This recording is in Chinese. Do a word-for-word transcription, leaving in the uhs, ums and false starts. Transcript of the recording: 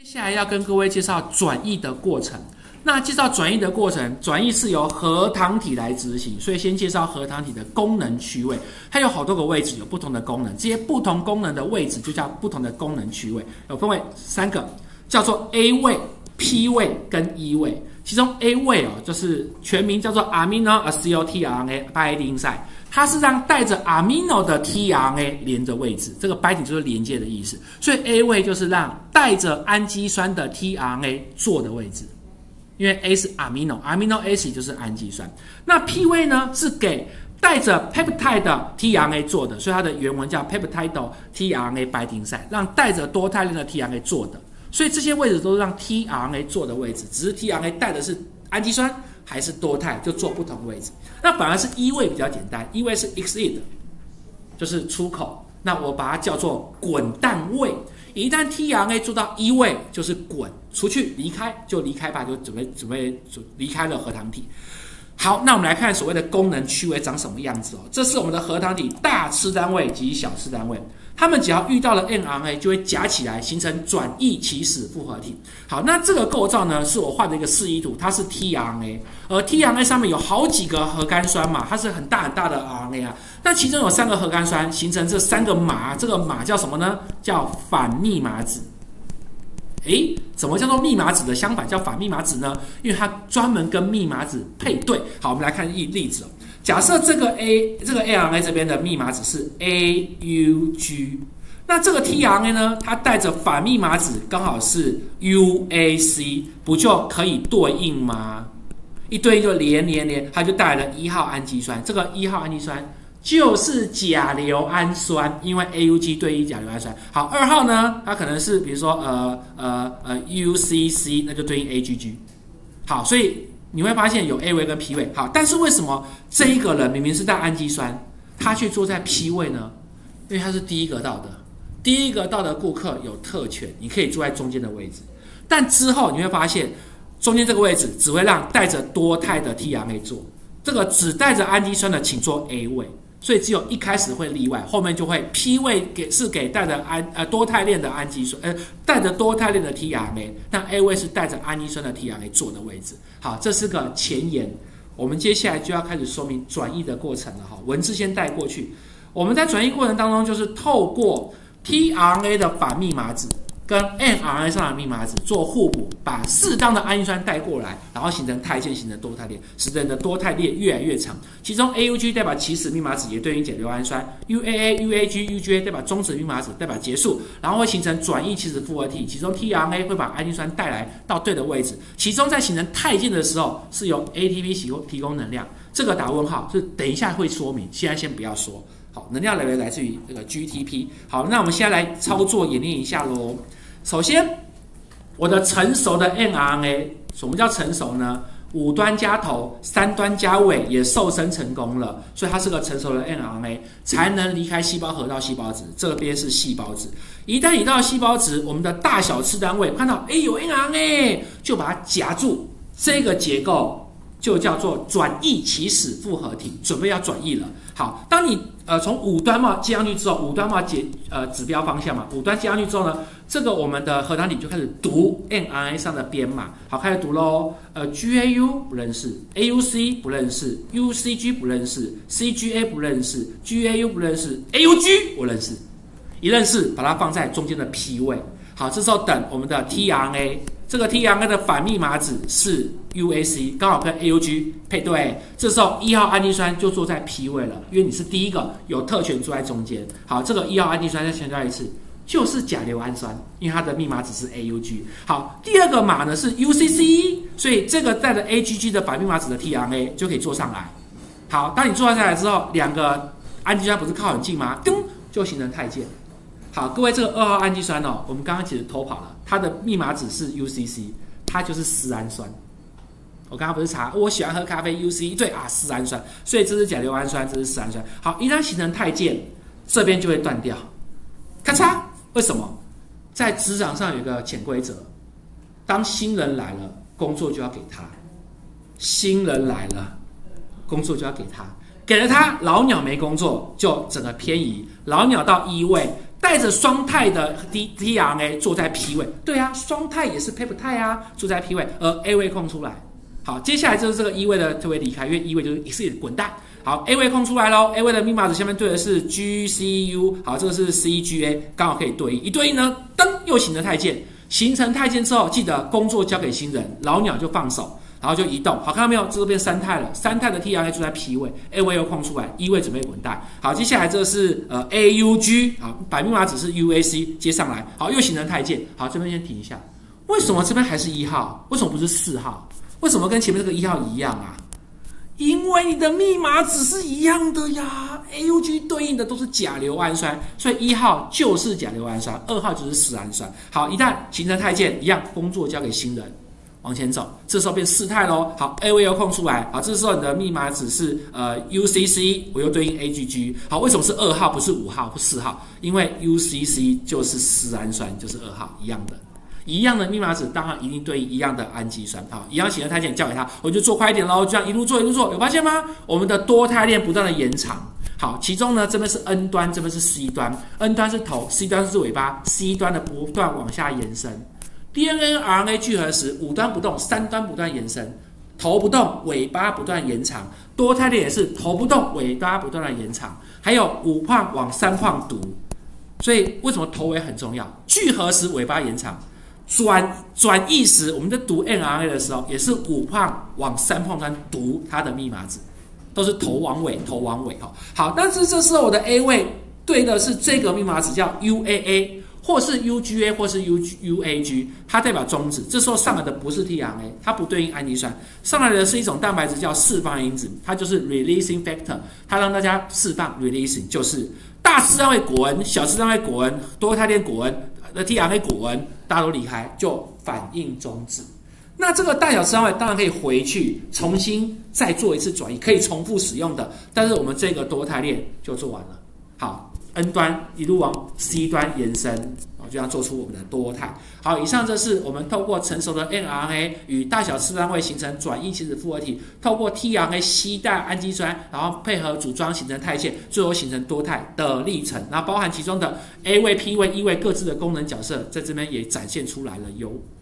下来要跟各位介绍转译的过程。那介绍转译的过程，转译是由核糖体来执行，所以先介绍核糖体的功能区位，它有好多个位置，有不同的功能，这些不同功能的位置就叫不同的功能区位，有分为三个，叫做 A 位、P 位跟 E 位。其中 A 位哦，就是全名叫做 Amino Acyl tRNA Binding Site， 它是让带着 Amino 的 tRNA 连着位置，这个 binding 就是连接的意思，所以 A 位就是让带着氨基酸的 tRNA 坐的位置，因为 A 是 Amino，Amino acid 就是氨基酸。那 P 位呢是给带着 peptide 的 tRNA 做的，所以它的原文叫 Peptide tRNA Binding Site， 让带着多肽链的 tRNA 做的。所以这些位置都是让 tRNA 做的位置，只是 tRNA 带的是氨基酸还是多肽，就做不同位置。那反而是 E 位比较简单 ，E 位是 exit， 就是出口。那我把它叫做滚蛋位。一旦 tRNA 做到 E 位，就是滚出去离开，就离开吧，就准备准备离开了核糖体。好，那我们来看所谓的功能区位长什么样子哦。这是我们的核糖体大次单位及小次单位。它们只要遇到了 mRNA 就会夹起来形成转译起始复合体。好，那这个构造呢是我画的一个示意图，它是 tRNA， 而 tRNA 上面有好几个核苷酸嘛，它是很大很大的 R N A 啊。那其中有三个核苷酸形成这三个码，这个码叫什么呢？叫反密码子。诶，怎么叫做密码子的相反叫反密码子呢？因为它专门跟密码子配对。好，我们来看一例子哦。假设这个 A 这个 mRNA 这边的密码子是 A U G， 那这个 tRNA 呢，它带着反密码子刚好是 U A C， 不就可以对应吗？一对应就连连连，它就带来了一号氨基酸。这个一号氨基酸就是甲硫氨酸，因为 A U G 对应甲硫氨酸。好，二号呢，它可能是比如说呃呃呃 U C C， 那就对应 A G G。好，所以你会发现有 A 位跟 P 位。好，但是为什么这一个人明明是带氨基酸，他却坐在 P 位呢？因为他是第一个到的，第一个到的顾客有特权，你可以坐在中间的位置。但之后你会发现，中间这个位置只会让带着多肽的 tRNA 坐，这个只带着氨基酸的请坐 A 位。所以只有一开始会例外，后面就会 P 位给是给带着氨呃多肽链的氨基酸，呃带着多肽链的 tRNA， 那 A 位是带着氨基酸的 tRNA 坐的位置。好，这是个前言，我们接下来就要开始说明转译的过程了哈。文字先带过去，我们在转译过程当中就是透过 tRNA 的反密码子跟 mRNA 上的密码子做互补，把适当的氨基酸带过来，然后形成肽键，形成多肽链，使得你的多肽链越来越长。其中 A U G 代表起始密码子，也对应甲硫氨酸 ；U A A、U A G、U G A 代表终止密码子，代表结束，然后会形成转译起始复合体。其中 tRNA 会把氨基酸带来到对的位置，其中在形成肽键的时候是由 A T P 提供提供能量。这个打问号是等一下会说明，现在先不要说。好，能量来源来自于这个 G T P。好，那我们现在来操作演练一下喽。首先，我的成熟的 mRNA， 什么叫成熟呢？五端加头，三端加尾也瘦身成功了，所以它是个成熟的 mRNA， 才能离开细胞核到细胞质。这边是细胞质，一旦你到细胞质，我们的大小次单位看到，哎，有 mRNA， 就把它夹住，这个结构就叫做转译起始复合体，准备要转译了。好，当你呃从五端嘛接上去之后，五端嘛解呃指标方向嘛，五端接上去之后呢，这个我们的核糖体就开始读 mRNA 上的编码。好，开始读喽。呃 G A U 不认识 ，A U C 不认识 ，U C G 不认识 ，C G A 不认识 ，G A U 不认识 ，A U G 我认识。一认识，把它放在中间的 P 位。好，这时候等我们的 tRNA。这个 tRNA 的反密码子是 U A C， 刚好跟 A U G 配对，这时候一号氨基酸就坐在 P 位了，因为你是第一个有特权坐在中间。好，这个一号氨基酸再强调一次，就是甲硫氨酸，因为它的密码子是 A U G。好，第二个码呢是 U C C， 所以这个带着 A G G 的反密码子的 tRNA 就可以坐上来。好，当你坐下来之后，两个氨基酸不是靠很近吗？咚，就形成肽键。好，各位，这个二号氨基酸哦，我们刚刚其实偷跑了，它的密码子是 U C C， 它就是丝氨酸。我刚刚不是查，我喜欢喝咖啡 U C， 对啊，丝氨酸，所以这是甲硫氨酸，这是丝氨酸。好，一旦形成肽键，这边就会断掉，咔嚓。为什么？在职场上有一个潜规则，当新人来了，工作就要给他；新人来了，工作就要给他。给了他，老鸟没工作，就整个偏移。老鸟到一位， 带着双肽的 T R N A 坐在 P 位，对啊，双肽也是 peptide 啊，坐在 P 位，而 A 位空出来。好，接下来就是这个 E 位的就会离开，因为 E 位就是是滚蛋。好 ，A 位空出来喽 ，A 位的密码纸下面对的是 G C U， 好，这个是 C G A， 刚好可以对应，一对应呢，噔，又形成太监，形成太监之后，记得工作交给新人，老鸟就放手。然后就移动，好，看到没有？这个变三肽了，三肽的 T R N A 就在 P 位 ，A 位又空出来 ，E 位准备滚蛋。好，接下来这个是呃 A U G， 好，把密码纸是 U A C 接上来，好，又形成太监。好，这边先停一下，为什么这边还是一号？为什么不是四号？为什么跟前面这个一号一样啊？因为你的密码纸是一样的呀 ，A U G 对应的都是甲硫氨酸，所以一号就是甲硫氨酸，二号就是丝氨酸。好，一旦形成太监，一样工作交给新人。往前走，这时候变四肽咯。好 ，A 位又空出来，好，这时候你的密码纸是呃 U C C， 我又对应 A G G。好，为什么是二号不是五号或四号？因为 U C C 就是丝氨酸，就是二号，一样的，一样的密码纸当然一定对应一样的氨基酸。好，一样形成太监交给他，我就做快一点咯，这样一路做一路做，有发现吗？我们的多肽链不断的延长。好，其中呢这边是 N 端，这边是 C 端 ，N 端是头 ，C 端是尾巴 ，C 端的不断往下延伸。D N A R N A 聚合时，五端不动，三端不断延伸，头不动，尾巴不断延长。多肽链也是头不动，尾巴不断的延长。还有五矿往三矿读，所以为什么头尾很重要？聚合时尾巴延长，转转译时，我们在读 m R N A 的时候，也是五矿往三矿端读它的密码纸，都是头往尾，头往尾哈。好，但是这时候我的 A 位对的是这个密码纸叫 U A A。或是 U G A 或是 U A G， 它代表中子。这时候上来的不是 T R N A， 它不对应氨基酸，上来的是一种蛋白质叫释放因子，它就是 releasing factor， 它让大家释放 releasing， 就是大次单位果纹、小次单位果纹、多肽链果纹的 T R N A 果纹，大家都离开，就反应中子。那这个大小次单位当然可以回去重新再做一次转移，可以重复使用的，但是我们这个多肽链就做完了。好。N 端一路往 C 端延伸，就要做出我们的多肽。好，以上这是我们透过成熟的 m R N A 与大小次单位形成转异亲子复合体，透过 T R N A 携带氨基酸，然后配合组装形成肽线，最后形成多肽的历程。那包含其中的 A 位、P 位、E 位各自的功能角色，在这边也展现出来了哟。